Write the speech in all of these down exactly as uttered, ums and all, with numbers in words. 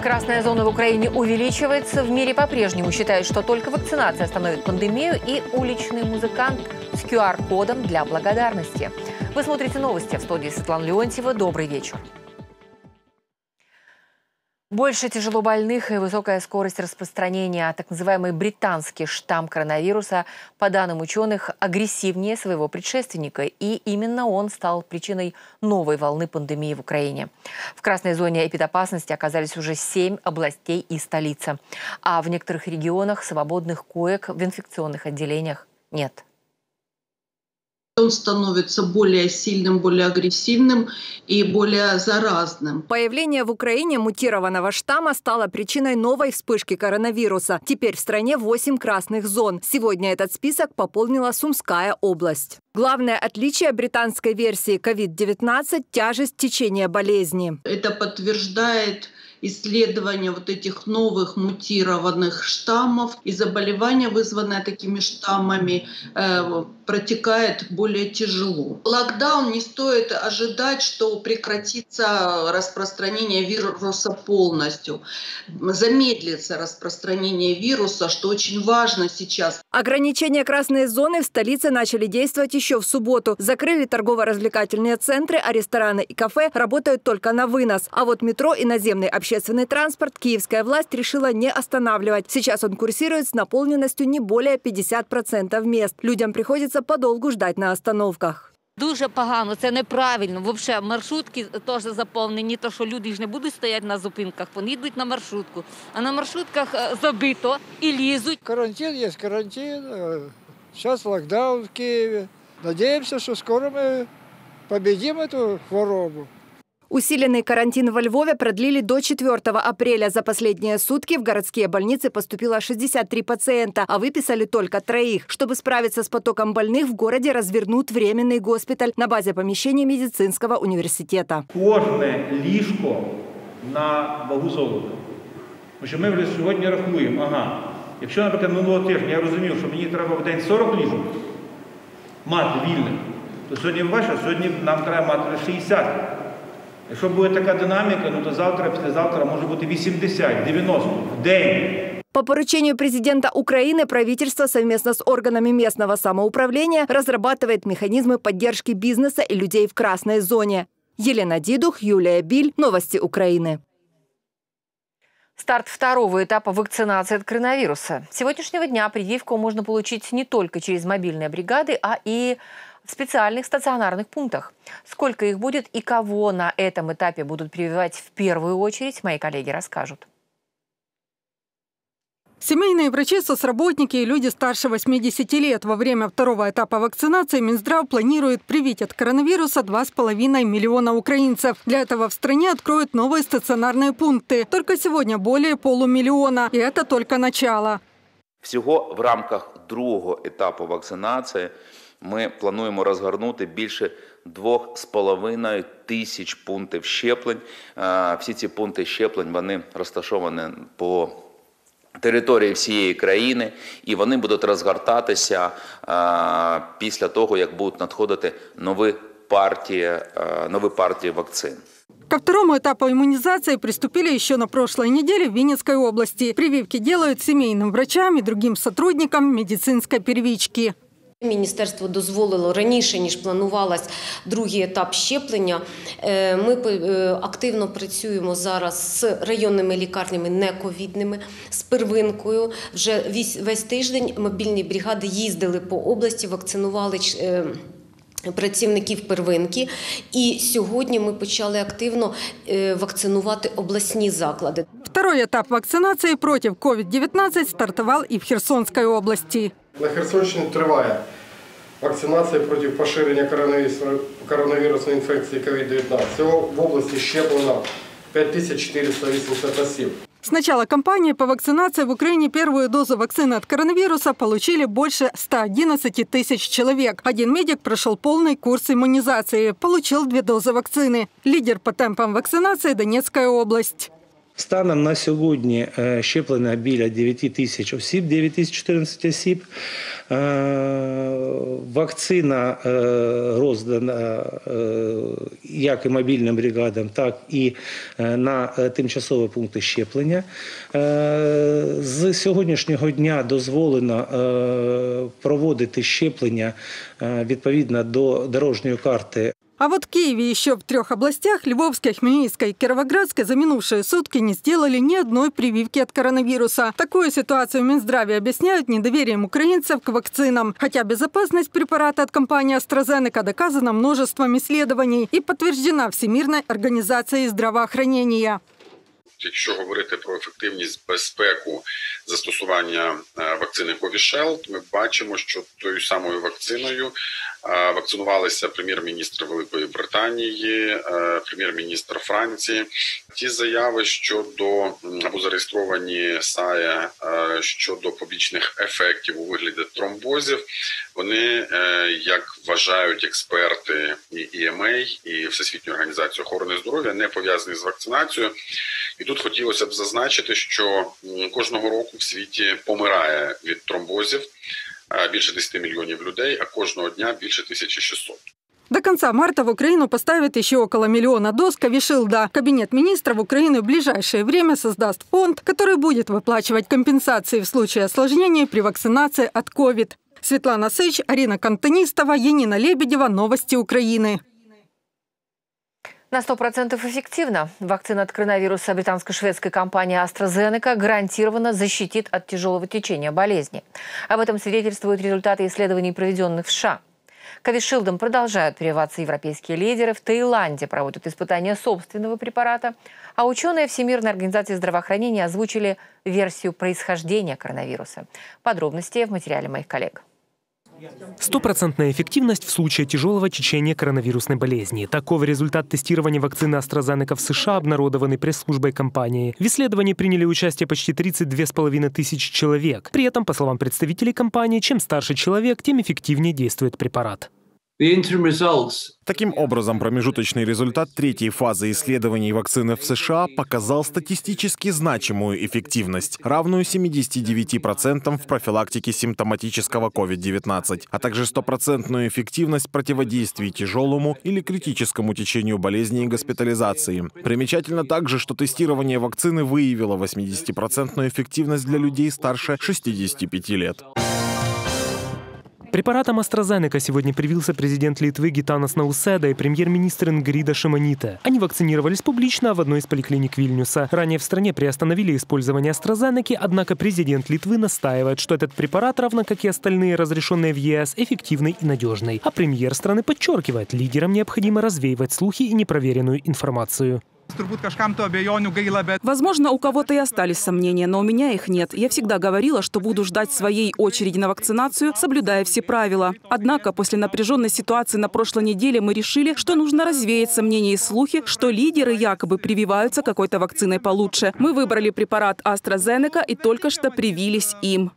Красная зона в Украине увеличивается. В мире по-прежнему считают, что только вакцинация остановит пандемию, и уличный музыкант с ку ар кодом для благодарности. Вы смотрите новости. В студии Светлана Леонтьева. Добрый вечер. Больше тяжелобольных и высокая скорость распространения. Так называемый британский штамм коронавируса, по данным ученых, агрессивнее своего предшественника. И именно он стал причиной новой волны пандемии в Украине. В красной зоне эпидопасности оказались уже семь областей и столица. А в некоторых регионах свободных коек в инфекционных отделениях нет. Он становится более сильным, более агрессивным и более заразным. Появление в Украине мутированного штамма стало причиной новой вспышки коронавируса. Теперь в стране восемь красных зон. Сегодня этот список пополнила Сумская область. Главное отличие британской версии ковид девятнадцать – тяжесть течения болезни. Это подтверждает исследование вот этих новых мутированных штаммов, и заболевание, вызванное такими штаммами, э, протекает более тяжело. Локдаун не стоит ожидать, что прекратится распространение вируса полностью. Замедлится распространение вируса, что очень важно сейчас. Ограничения красной зоны в столице начали действовать еще в субботу. Закрыли торгово-развлекательные центры, а рестораны и кафе работают только на вынос. А вот метро и наземный общественный транспорт киевская власть решила не останавливать. Сейчас он курсирует с наполненностью не более пятидесяти процентов мест. Людям приходится подолгу ждать на остановках. Дуже погано, це неправильно. Взагалі, маршрутки теж заповнені, то що люди ж не будуть стояти на зупинках, вони йдуть на маршрутку. А на маршрутках забито і лізуть. Карантин є карантин, зараз локдаун в Києві. Надіємося, що скоро ми победимо цю хворобу. Усиленный карантин во Львове продлили до четвёртого апреля. За последние сутки в городские больницы поступило шестьдесят три пациента, а выписали только троих. Чтобы справиться с потоком больных, в городе развернут временный госпиталь на базе помещений медицинского университета. Кожне ліжко на вагу золота. Тому що ми вже сьогодні рахуємо, ага, якщо, наприклад, минулого тижня я розумів, що мені треба в день сорок ліжок мати вільних, то сьогодні, бачите, сьогодні нам треба мати шістдесят. Якщо буде така динаміка, ну то завтра, післязавтра може бути вісімдесят, дев'яносто в день. По поручению президента Украины правительство совместно с органами местного самоуправления разрабатывает механизмы поддержки бизнеса и людей в красной зоне. Елена Дидух, Юлия Биль. Новости Украины. Старт второго этапа вакцинации от коронавируса. С сегодняшнего дня прививку можно получить не только через мобильные бригады, а и в специальных стационарных пунктах. Сколько их будет и кого на этом этапе будут прививать в первую очередь, мои коллеги расскажут. Семейные врачи, соцработники и люди старше восьмидесяти лет. Во время второго этапа вакцинации Минздрав планирует привить от коронавируса два с половиной миллиона украинцев. Для этого в стране откроют новые стационарные пункты. Только сегодня более полумиллиона. И это только начало. Всього в рамках другого етапу вакцинації ми плануємо розгорнути більше двох з половиною тисяч пунктів щеплень. Всі ці пункти щеплень, вони розташовані по території всієї країни, і вони будуть розгортатися після того, як будуть надходити нові партії, нові партії вакцин. Ко второму этапу иммунизации приступили еще на прошлой неделе в Винницкой области. Прививки делают семейным врачам и другим сотрудникам медицинской первички. Міністерство дозволило раніше, ніж планувалось, другий етап щеплення. Ми активно працюємо зараз з районними лікарнями нековідними, з первинкою. Вже весь тиждень мобільні бригади їздили по області, вакцинували працівників первинки. І сьогодні ми почали активно вакцинувати обласні заклади. Второй этап вакцинации против ковид девятнадцать стартовал и в Херсонской области. На Херсонщині триває вакцинація проти поширення коронавірусної інфекції ковід дев'ятнадцять. Всього в області щеплено пять тысяч четыреста восемьдесят осіб. С начала кампании по вакцинации в Украине первую дозу вакцины от коронавируса получили больше ста одиннадцати тысяч человек. Один медик прошел полный курс иммунизации, получил две дозы вакцины. Лидер по темпам вакцинации – Донецкая область. Станом на сьогодні щеплено біля дев'ять тисяч осіб, дев'ять тисяч чотирнадцять осіб. Вакцина роздана як і мобільним бригадам, так і на тимчасові пункти щеплення. З сьогоднішнього дня дозволено проводити щеплення відповідно до дорожньої карти. А вот в Киеве еще в трех областях – Львовской, Хмельницкой и Кировоградской – за минувшие сутки не сделали ни одной прививки от коронавируса. Такую ситуацию в Минздраве объясняют недоверием украинцев к вакцинам. Хотя безопасность препарата от компании AstraZeneca доказана множеством исследований и подтверждена Всемирной организацией здравоохранения. Якщо говорити про ефективність, безпеку застосування вакцини Covishield, ми бачимо, що тою самою вакциною вакцинувалися прем'єр-міністр Великої Британії, прем'єр-міністр Франції. Ті заяви щодо, або зареєстровані САЯ щодо побічних ефектів у вигляді тромбозів, вони, як вважають експерти і і ем ей, і Всесвітньої організації охорони здоров'я, не пов'язані з вакцинацією. І тут хотілося б зазначити, що кожного року в світі помирає від тромбозів більше десяти мільйонів людей, а кожного дня більше тисячі шістсот. До конца марта в Украину поставят еще около миллиона доз Covishield. Кабинет министров Украины в ближайшее время создаст фонд, который будет выплачивать компенсации в случае осложнений при вакцинации от ковид. Светлана Сыч, Арина Кантонистова, Янина Лебедева. Новости Украины. На сто процентов эффективно. Вакцина от коронавируса британско-шведской компании AstraZeneca гарантированно защитит от тяжелого течения болезни. Об этом свидетельствуют результаты исследований, проведенных в США. Covishield продолжают прививаться европейские лидеры. В Таиланде проводят испытания собственного препарата. А ученые Всемирной организации здравоохранения озвучили версию происхождения коронавируса. Подробности в материале моих коллег. Стопроцентная эффективность в случае тяжелого течения коронавирусной болезни. Таков результат тестирования вакцины AstraZeneca в США, обнародованный пресс-службой компании. В исследовании приняли участие почти тридцать две с половиной тысячи человек. При этом, по словам представителей компании, чем старше человек, тем эффективнее действует препарат. Таким образом, промежуточный результат третьей фазы исследований вакцины в США показал статистически значимую эффективность, равную семидесяти девяти процентам в профилактике симптоматического ковид девятнадцать, а также стопроцентную эффективность в противодействии тяжелому или критическому течению болезни и госпитализации. Примечательно также, что тестирование вакцины выявило восьмидесятипроцентную эффективность для людей старше шестидесяти пяти лет. Препаратом AstraZeneca сегодня привился президент Литвы Гитанас Науседа и премьер-министр Ингрида Шимонита. Они вакцинировались публично в одной из поликлиник Вильнюса. Ранее в стране приостановили использование AstraZeneca, однако президент Литвы настаивает, что этот препарат, равно как и остальные разрешенные в ЕС, эффективный и надежный. А премьер страны подчеркивает, лидерам необходимо развеивать слухи и непроверенную информацию. Возможно, у кого-то и остались сомнения, но у меня их нет. Я всегда говорила, что буду ждать своей очереди на вакцинацию, соблюдая все правила. Однако, после напряженной ситуации на прошлой неделе мы решили, что нужно развеять сомнения и слухи, что лидеры якобы прививаются какой-то вакциной получше. Мы выбрали препарат AstraZeneca и только что привились им.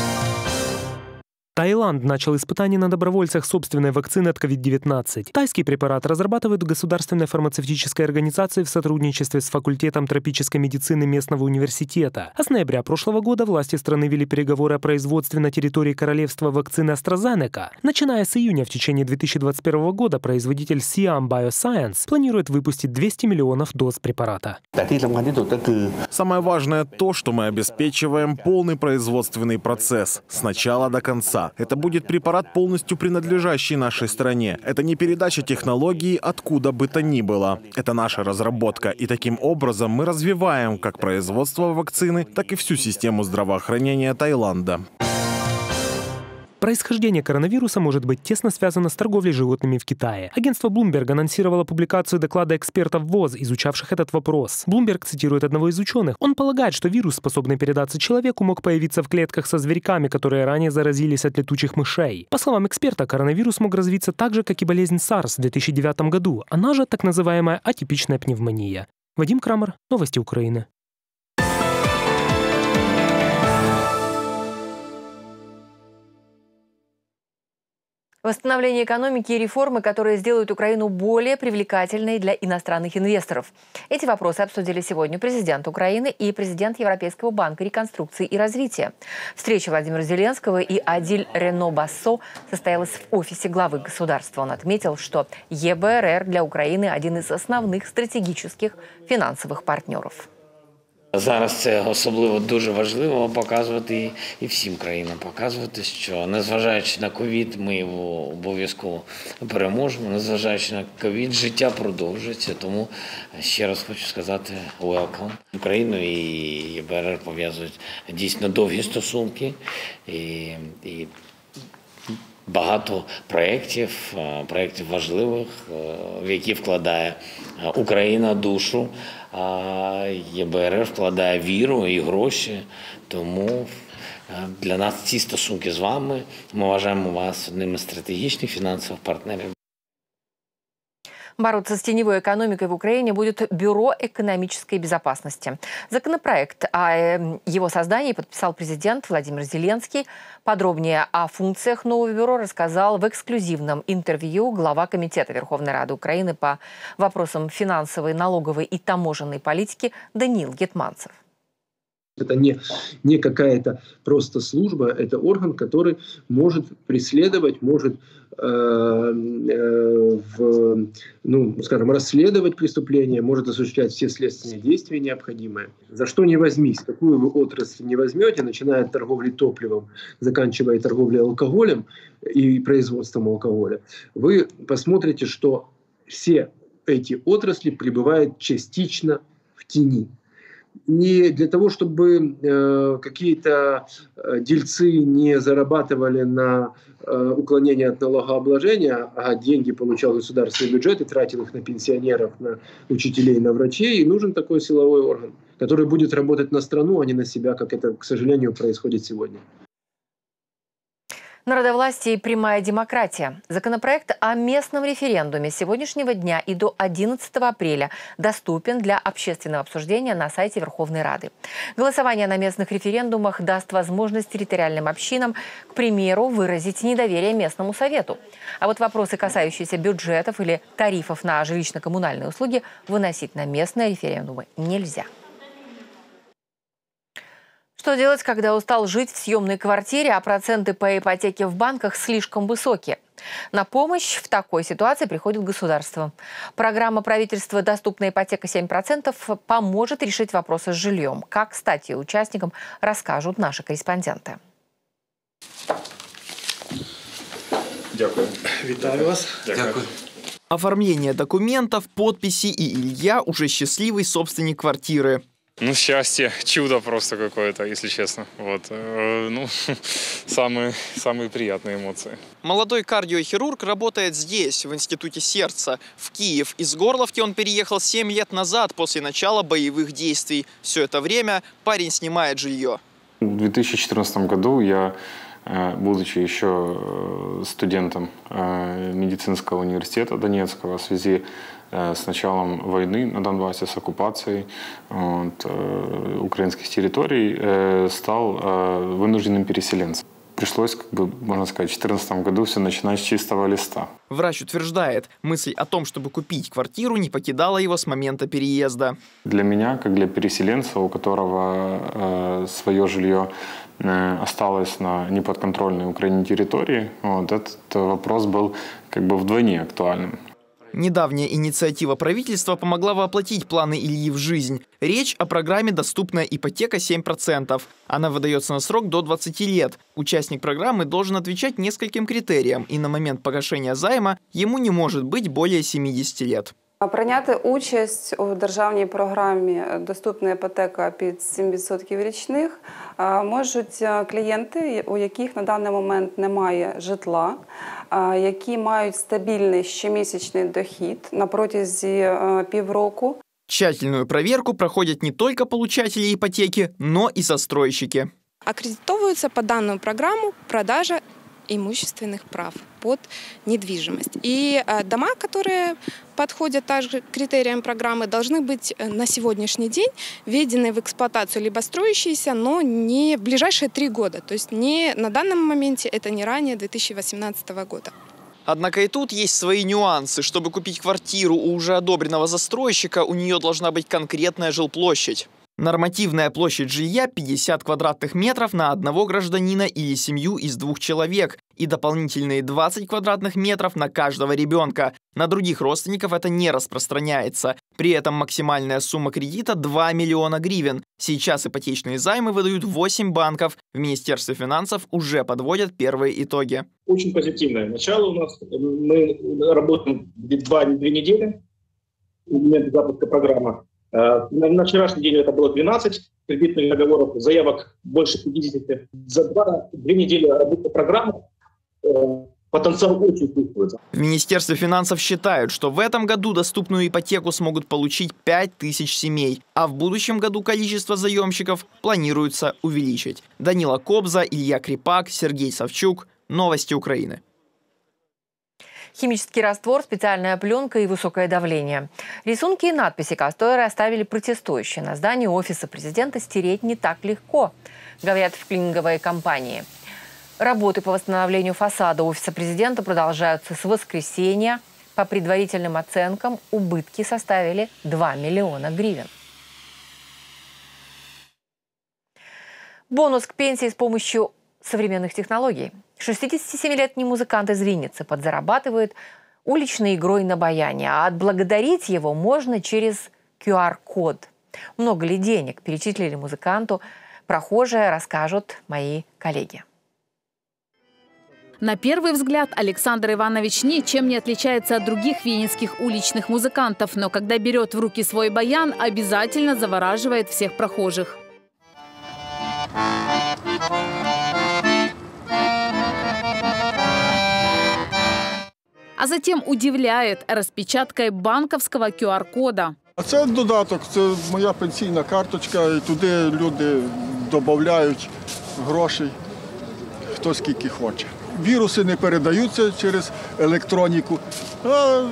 Таиланд начал испытания на добровольцах собственной вакцины от ковид девятнадцать. Тайский препарат разрабатывают государственной фармацевтической организацией в сотрудничестве с факультетом тропической медицины местного университета. А с ноября прошлого года власти страны вели переговоры о производстве на территории королевства вакцины AstraZeneca. Начиная с июня в течение две тысячи двадцать первого года производитель Siam Bioscience планирует выпустить двести миллионов доз препарата. Самое важное то, что мы обеспечиваем полный производственный процесс с начала до конца. Это будет препарат, полностью принадлежащий нашей стране. Это не передача технологий откуда бы то ни было. Это наша разработка. И таким образом мы развиваем как производство вакцины, так и всю систему здравоохранения Таиланда. Происхождение коронавируса может быть тесно связано с торговлей животными в Китае. Агентство Bloomberg анонсировало публикацию доклада экспертов ВОЗ, изучавших этот вопрос. Bloomberg цитирует одного из ученых. Он полагает, что вирус, способный передаться человеку, мог появиться в клетках со зверьками, которые ранее заразились от летучих мышей. По словам эксперта, коронавирус мог развиться так же, как и болезнь SARS в две тысячи девятом году. Она же так называемая атипичная пневмония. Вадим Крамер, Новости Украины. Восстановление экономики и реформы, которые сделают Украину более привлекательной для иностранных инвесторов. Эти вопросы обсудили сегодня президент Украины и президент Европейского банка реконструкции и развития. Встреча Владимира Зеленского и Адиль Рено Бассо состоялась в офисе главы государства. Он отметил, что е бэ эр эр для Украины один из основных стратегических финансових партнерів. Зараз це особливо дуже важливо показувати і всім країнам показувати, що незважаючи на ковід, ми його обов'язково переможемо, незважаючи на ковід, життя продовжується, тому ще раз хочу сказати welcome. Україну і є бе ер ер пов'язують дійсно довгі стосунки і, і багато проєктів, проєктів важливих, в які вкладає Україна душу, а є бе ер ер вкладає віру і гроші. Тому для нас ці стосунки з вами, ми вважаємо вас одним із стратегічних фінансових партнерів. Бороться с теневой экономикой в Украине будет Бюро экономической безопасности. Законопроект о его создании подписал президент Владимир Зеленский. Подробнее о функциях нового бюро рассказал в эксклюзивном интервью глава Комитета Верховной Рады Украины по вопросам финансовой, налоговой и таможенной политики Даниил Гетманцев. Это не, не какая-то просто служба, это орган, который может преследовать, может э, э, в, ну, скажем, расследовать преступления, может осуществлять все следственные действия необходимые. За что не возьмись, какую вы отрасль не возьмете, начиная от торговли топливом, заканчивая торговлей алкоголем и производством алкоголя, вы посмотрите, что все эти отрасли пребывают частично в тени. Не для того, чтобы э, какие-то э, дельцы не зарабатывали на э, уклонение от налогообложения, а деньги получал государственный бюджет и тратил их на пенсионеров, на учителей, на врачей. И нужен такой силовой орган, который будет работать на страну, а не на себя, как это, к сожалению, происходит сегодня. Народовластие и прямая демократия. Законопроект о местном референдуме с сегодняшнего дня и до одиннадцатого апреля доступен для общественного обсуждения на сайте Верховной Рады. Голосование на местных референдумах даст возможность территориальным общинам, к примеру, выразить недоверие местному совету. А вот вопросы, касающиеся бюджетов или тарифов на жилищно-коммунальные услуги, выносить на местные референдумы нельзя. Что делать, когда устал жить в съемной квартире, а проценты по ипотеке в банках слишком высокие? На помощь в такой ситуации приходит государство. Программа правительства «Доступная ипотека семь процентов» поможет решить вопросы с жильем. Как стать ее участником, расскажут наши корреспонденты. Дякую. Вітаю вас. Дякую. Оформление документов, подписи, и Илья уже счастливый собственник квартиры. Ну, счастье, чудо просто какое-то, если честно. Вот. Ну, самые, самые приятные эмоции. Молодой кардиохирург работает здесь, в Институте сердца. В Киев из Горловки он переехал семь лет назад после начала боевых действий. Все это время парень снимает жилье. В две тысячи четырнадцатом году я, будучи еще студентом медицинского университета Донецкого, в связи с началом войны на Донбассе, с оккупацией вот, украинских территорий, стал вынужденным переселенцем. Пришлось, как бы, можно сказать, в две тысячи четырнадцатом году все начинать с чистого листа. Врач утверждает, мысль о том, чтобы купить квартиру, не покидала его с момента переезда. Для меня, как для переселенца, у которого э, свое жилье э, осталось на неподконтрольной Украине территории, вот, этот вопрос был как бы вдвойне актуальным. Недавняя инициатива правительства помогла воплотить планы Ильи в жизнь. Речь о программе «Доступная ипотека семь процентов». Она выдается на срок до двадцати лет. Участник программы должен отвечать нескольким критериям, и на момент погашения займа ему не может быть более семидесяти лет. Прийняти участь у державній програмі «Доступна іпотека під сім відсотків річних» можуть клієнти, у яких на даний момент немає житла, які мають стабільний щомісячний дохід на протязі півроку. Тщательную проверку проходят не только получатели ипотеки, но и застройщики. Аккредитовываются по данную программу продажа имущественных прав под недвижимость. И дома, которые подходят также к критериям программы, должны быть на сегодняшний день введены в эксплуатацию либо строящиеся, но не в ближайшие три года. То есть не на данном моменте, это не ранее две тысячи восемнадцатого года. Однако и тут есть свои нюансы. Чтобы купить квартиру у уже одобренного застройщика, у нее должна быть конкретная жилплощадь. Нормативная площадь жилья – пятьдесят квадратных метров на одного гражданина или семью из двух человек и дополнительные двадцать квадратных метров на каждого ребенка. На других родственников это не распространяется. При этом максимальная сумма кредита – два миллиона гривен. Сейчас ипотечные займы выдают восемь банков. В Министерстве финансов уже подводят первые итоги. Очень позитивное начало у нас. Мы работаем две недели в момент запуска программы. На вчерашний день это было двенадцать кредитных договоров, заявок больше пятидесяти. За два, две недели работы программы потенциал очень чувствуется. В Министерстве финансов считают, что в этом году доступную ипотеку смогут получить пять тысяч семей, а в будущем году количество заемщиков планируется увеличить. Данила Кобза, Илья Крипак, Сергей Савчук. Новости Украины. Химический раствор, специальная пленка и высокое давление. Рисунки и надписи, которые оставили протестующие на здании офиса президента, стереть не так легко, говорят в клининговой компании. Работы по восстановлению фасада офиса президента продолжаются с воскресенья. По предварительным оценкам, убытки составили два миллиона гривен. Бонус к пенсии с помощью современных технологий. шестидесятисемилетний музыкант из Винницы подзарабатывает уличной игрой на баяне, а отблагодарить его можно через ку ар код. Много ли денег перечислили музыканту, прохожие расскажут мои коллеги. На первый взгляд Александр Иванович ничем не отличается от других винницких уличных музыкантов, но когда берет в руки свой баян, обязательно завораживает всех прохожих. А затем удивляет распечаткой банковского ку ар кода. А це додаток, це моя пенсійна карточка, і туди люди додають грошей, хто скільки хоче. Віруси не передаються через електроніку, а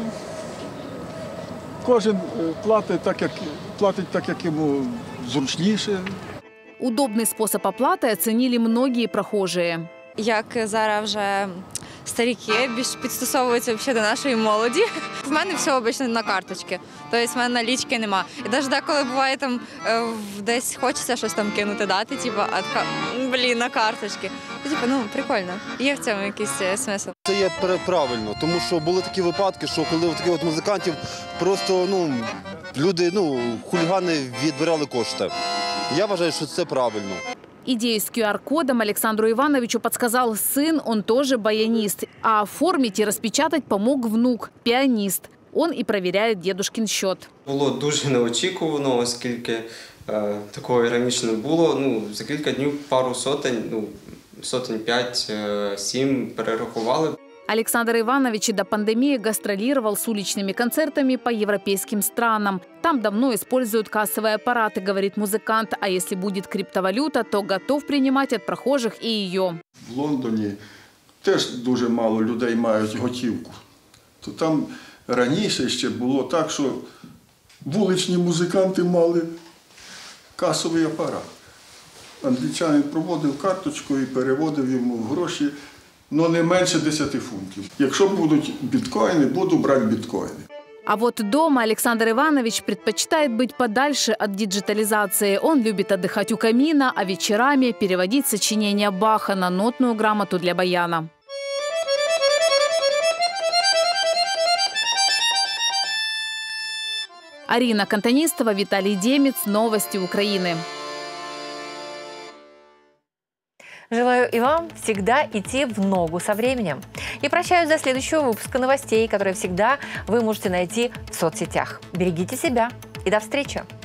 кожен платить так, як, платить так, як йому зручніше. Удобный способ оплаты оценили многие прохожие. Як зараз вже старіки більш підстосовуються взагалі до нашої молоді. В мене все обично на карточці, тобто в мене налічки нема. І навіть деколи буває там десь хочеться щось там кинути, дати, типу, а така, блін, на карточці. Типу, ну, прикольно. Є в цьому якийсь смисл. Це є правильно, тому що були такі випадки, що коли у таких от музикантів просто, ну, люди, ну, хулігани відбирали кошти. Я вважаю, що це правильно. Идею с ку ар кодом Александру Ивановичу подсказал сын, он тоже баянист. А оформить и распечатать помог внук, пианист. Он и проверяет дедушкин счет. Було дуже неочікувано, оскільки е, такого раніше не було. Ну, за кілька днів пару сотень, ну, сотень п'ять-сім перерахували. Александр Иванович до пандемии гастролировал с уличными концертами по европейским странам. Там давно используют кассовые аппараты, говорит музыкант. А если будет криптовалюта, то готов принимать от прохожих и ее. В Лондоні теж дуже мало людей мають готівку. То там раніше ще було так, що вуличні музиканти мали касовий апарат. Англічанин проводив карточку і переводив йому гроші. Но не менше десяти фунтів. Якщо будуть біткоїни, буду брати біткоїни. А вот дома Александр Иванович предпочитает быть подальше от диджитализации. Он любит отдыхать у камина, а вечерами переводить сочинения Баха на нотную грамоту для баяна. Арина Кантонистова, Виталий Демец. Новости Украины. Желаю и вам всегда идти в ногу со временем. И прощаюсь до следующего выпуска новостей, которые всегда вы можете найти в соцсетях. Берегите себя и до встречи!